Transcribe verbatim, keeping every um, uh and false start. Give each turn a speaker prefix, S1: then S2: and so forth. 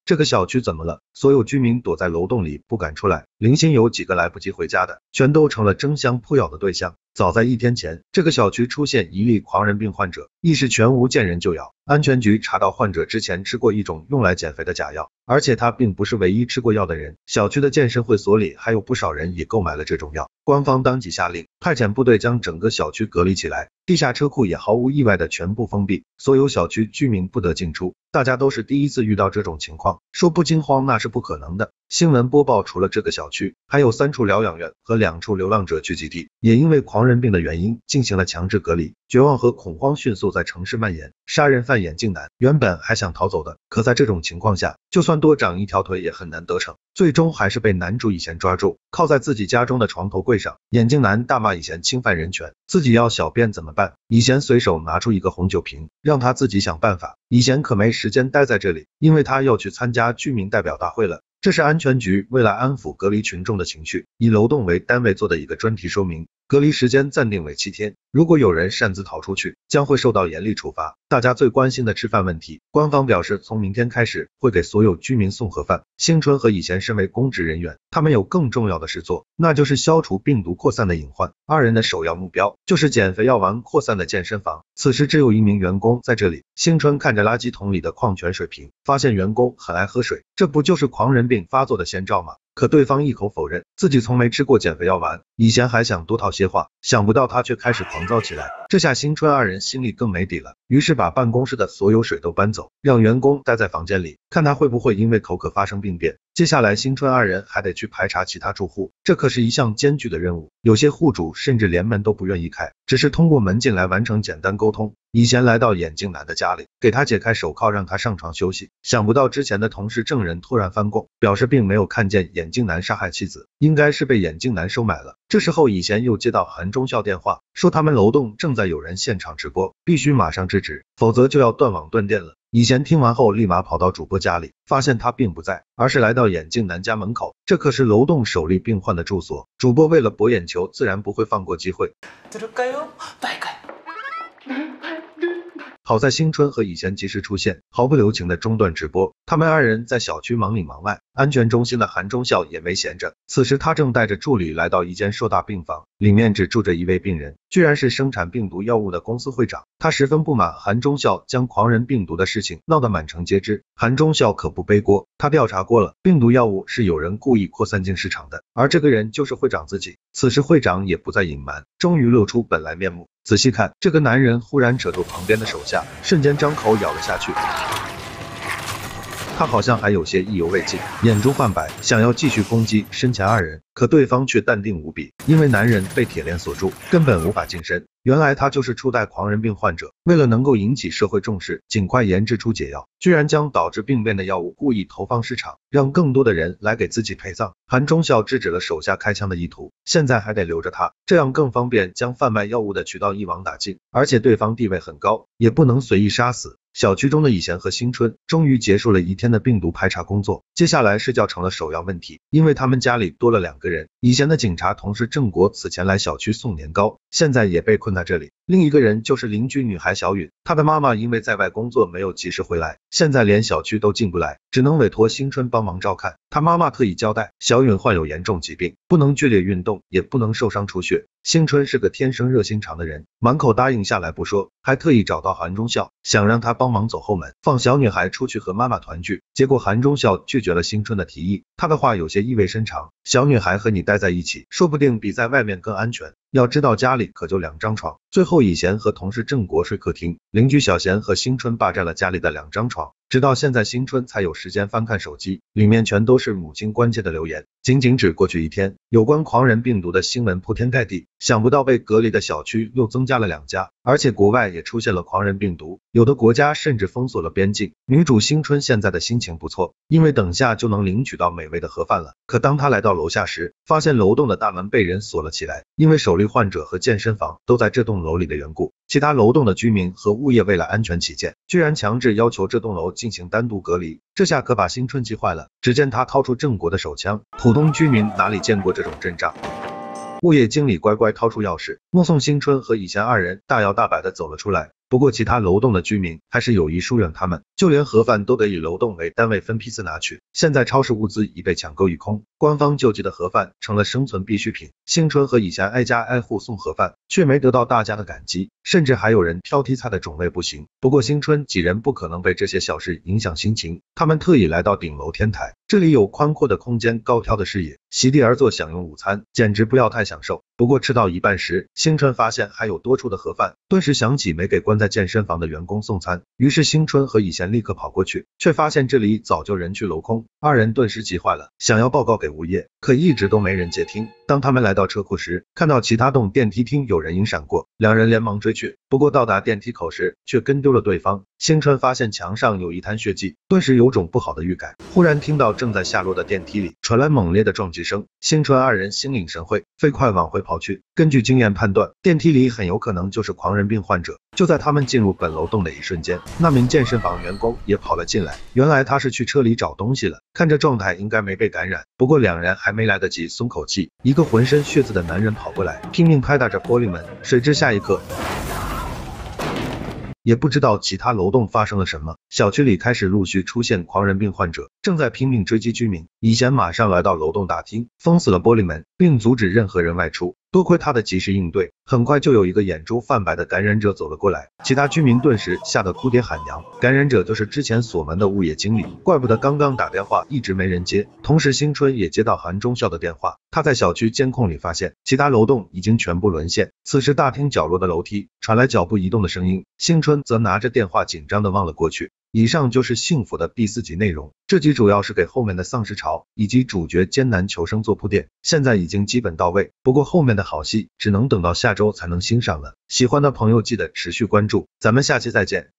S1: 这个小区怎么了？所有居民躲在楼栋里不敢出来，零星有几个来不及回家的，全都成了争相扑咬的对象。早在一天前，这个小区出现一例狂人病患者，意识全无，见人就咬。安全局查到患者之前吃过一种用来减肥的假药，而且他并不是唯一吃过药的人，小区的健身会所里还有不少人也购买了这种药。官方当即下令派遣部队将整个小区隔离起来，地下车库也毫无意外的全部封闭，所有小区居民不得进出。大家都是第一次遇到这种情况，说不惊慌那是不可能的。新闻播报，除了这个小区，还有三处疗养院和两处流浪者聚集地，也因为狂人病的原因进行了强制隔离。绝望和恐慌迅速在城市蔓延，杀人犯眼镜男原本还想逃走的，可在这种情况下，就算多长一条腿也很难得逞，最终还是被男主以贤抓住，靠在自己家中的床头柜上。眼镜男大骂以贤侵犯人权，自己要小便怎么办？以贤随手拿出一个红酒瓶，让他自己想办法。以贤可没时间待在这里，因为他要去参加居民代表大会了。这是安全局为了安抚隔离群众的情绪，以楼栋为单位做的一个专题说明。隔离时间暂定为七天，如果有人擅自逃出去，将会受到严厉处罚。大家最关心的吃饭问题，官方表示从明天开始会给所有居民送盒饭。新春和以贤身为公职人员，他们有更重要的事做，那就是消除病毒扩散的隐患。二人的首要目标就是减肥药丸扩散的健身房。此时只有一名员工在这里，新春看着垃圾桶里的矿泉水瓶，发现员工很爱喝水，这不就是狂人病发作的先兆吗？可对方一口否认，自己从没吃过减肥药丸。以前还想多套些话，想不到他却开始狂躁起来。这下新春二人心里更没底了，于是把办公室的所有水都搬走，让员工待在房间里，看他会不会因为口渴发生病变。接下来新春二人还得去排查其他住户，这可是一项艰巨的任务，有些户主甚至连门都不愿意开，只是通过门禁来完成简单沟通。以前来到眼镜男的家里，给他解开手铐，让他上床休息。想不到之前的同事证人突然翻供，表示并没有看见眼镜男杀害妻子，应该是被眼镜男收买了。这时候以前又接到韩忠孝电话，说他们楼栋正在有人现场直播，必须马上制止，否则就要断网断电了。以前听完后立马跑到主播家里，发現他并不在，而是来到眼镜男家门口，这可是楼栋首例病患的住所，主播为了博眼球自然不会放过机会。好在新春和以前及时出现，毫不留情的中断直播。他们二人在小区忙里忙外，安全中心的韩忠孝也没闲着。此时他正带着助理来到一间硕大病房，里面只住着一位病人，居然是生产病毒药物的公司会长。他十分不满韩忠孝将狂人病毒的事情闹得满城皆知。韩忠孝可不背锅，他调查过了，病毒药物是有人故意扩散进市场的，而这个人就是会长自己。此时会长也不再隐瞒，终于露出本来面目。仔细看，这个男人忽然扯住旁边的手下，瞬间张口咬了下去。他好像还有些意犹未尽，眼珠泛白，想要继续攻击身前二人，可对方却淡定无比，因为男人被铁链锁住，根本无法近身。原来他就是初代狂人病患者，为了能够引起社会重视，尽快研制出解药，居然将导致病变的药物故意投放市场，让更多的人来给自己陪葬。韩忠孝制止了手下开枪的意图，现在还得留着他，这样更方便将贩卖药物的渠道一网打尽，而且对方地位很高，也不能随意杀死。小区中的以贤和新春终于结束了一天的病毒排查工作，接下来睡觉成了首要问题，因为他们家里多了两个人。以前的警察同事郑国此前来小区送年糕，现在也被困在这里。另一个人就是邻居女孩小允，她的妈妈因为在外工作没有及时回来，现在连小区都进不来，只能委托新春帮忙照看。她妈妈特意交代，小允患有严重疾病，不能剧烈运动，也不能受伤出血。新春是个天生热心肠的人，满口答应下来不说，还特意找到韩忠孝，想让他帮忙走后门，放小女孩出去和妈妈团聚。结果韩忠孝拒绝了新春的提议，他的话有些意味深长，小女孩和你待在一起，说不定比在外面更安全。要知道家里可就两张床。最后以贤和同事郑国睡客厅，邻居小贤和新春霸占了家里的两张床，直到现在新春才有时间翻看手机，里面全都是母亲关切的留言。仅仅只过去一天，有关狂人病毒的新闻铺天盖地，想不到被隔离的小区又增加了两家，而且国外也出现了狂人病毒，有的国家甚至封锁了边境。女主新春现在的心情不错，因为等下就能领取到美味的盒饭了。可当她来到楼下时，发现楼栋的大门被人锁了起来，因为首例患者和健身房都在这栋楼里的缘故，其他楼栋的居民和物业为了安全起见，居然强制要求这栋楼进行单独隔离，这下可把新春急坏了。只见他掏出郑国的手枪，普通居民哪里见过这种阵仗。物业经理乖乖掏出钥匙，目送新春和以贤二人大摇大摆的走了出来。 不过其他楼栋的居民还是有意疏远他们，就连盒饭都得以楼栋为单位分批次拿取。现在超市物资已被抢购一空，官方救济的盒饭成了生存必需品。兴春和以前挨家挨户送盒饭，却没得到大家的感激，甚至还有人挑剔菜的种类不行。不过兴春几人不可能被这些小事影响心情，他们特意来到顶楼天台，这里有宽阔的空间、高挑的视野，席地而坐享用午餐，简直不要太享受。不过吃到一半时，兴春发现还有多出的盒饭，顿时想起没给关在健身房的员工送餐，于是兴春和以贤立刻跑过去，却发现这里早就人去楼空，二人顿时急坏了，想要报告给物业，可一直都没人接听。当他们来到车库时，看到其他栋电梯厅有人影闪过，两人连忙追去，不过到达电梯口时，却跟丢了对方。兴春发现墙上有一滩血迹，顿时有种不好的预感。忽然听到正在下落的电梯里传来猛烈的撞击声，兴春二人心领神会，飞快往回跑去。根据经验判断，电梯里很有可能就是狂人病患者。就在他们进入本楼栋的一瞬间，那名健身房员工也跑了进来，原来他是去车里找东西了，看这状态应该没被感染。不过两人还没来得及松口气，一个浑身血渍的男人跑过来，拼命拍打着玻璃门，谁知下一刻也不知道其他楼栋发生了什么，小区里开始陆续出现狂人病患者，正在拼命追击居民。以贤马上来到楼栋大厅，封死了玻璃门，并阻止任何人外出。多亏他的及时应对，很快就有一个眼珠泛白的感染者走了过来，其他居民顿时吓得哭爹喊娘。感染者就是之前锁门的物业经理，怪不得刚刚打电话一直没人接。同时兴春也接到韩忠孝的电话，他在小区监控里发现其他楼栋已经全部沦陷。此时大厅角落的楼梯传来脚步移动的声音，兴春则拿着电话紧张地望了过去。以上就是幸福的第四集内容，这集主要是给后面的丧尸潮以及主角艰难求生做铺垫，现在已经基本到位，不过后面的好戏只能等到下周才能欣赏了。喜欢的朋友记得持续关注，咱们下期再见。